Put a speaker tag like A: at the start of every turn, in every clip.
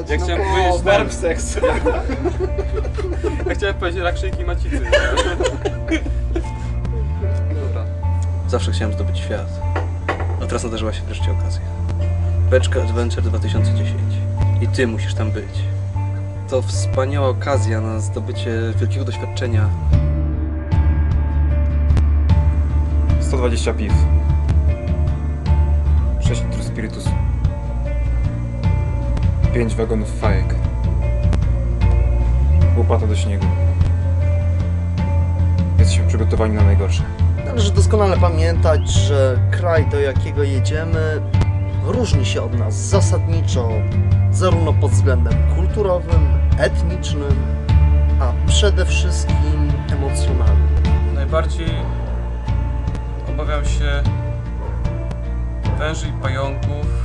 A: Ja chciałem powiedzieć
B: verb seks.
A: Ja chciałem powiedzieć rakszyjki macicy. Dobra.
C: Zawsze chciałem zdobyć świat. A teraz nadarzyła się wreszcie okazja. Beczka Adventure 2010. I ty musisz tam być. To wspaniała okazja na zdobycie wielkiego doświadczenia.
B: 120 piw. 6 litrów spirytusu. 5 wagonów fajek. Łopata do śniegu. Jesteśmy przygotowani na najgorsze.
D: Należy doskonale pamiętać, że kraj, do jakiego jedziemy, różni się od nas zasadniczo, zarówno pod względem kulturowym, etnicznym, a przede wszystkim emocjonalnym.
A: Najbardziej obawiam się węży i pająków.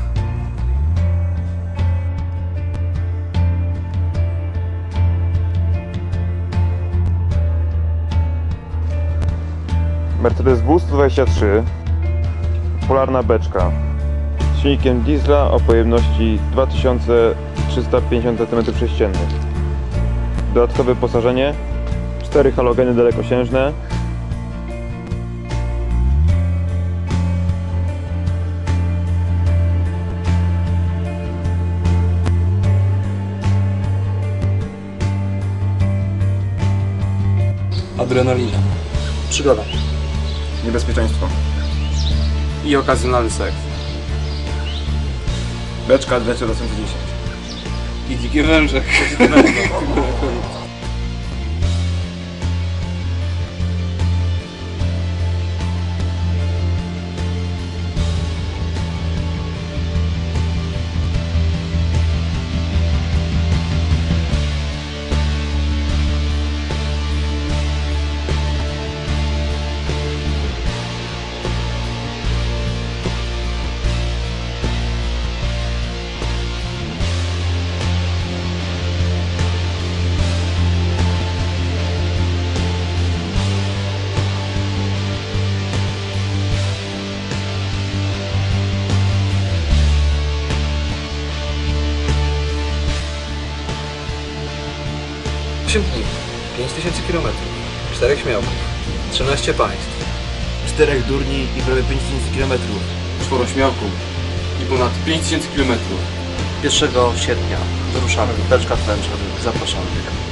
E: Mercedes W123, polarna beczka z silnikiem diesla o pojemności 2350 cm3. Dodatkowe wyposażenie, 4 halogeny dalekosiężne,
C: Adrenalina.
D: Przygoda.
B: Niebezpieczeństwo.
A: I okazjonalny seks.
B: Beczka Adventure 2010.
C: I dzikie węże. Dni, 5000 km, 4 śmiałków, 13 państw,
D: 4 durni i prawie 5000 km.
A: 4 śmiałków i ponad 5000 km.
D: 1 sierpnia wyruszamy. Beczka Adventure. Zapraszamy.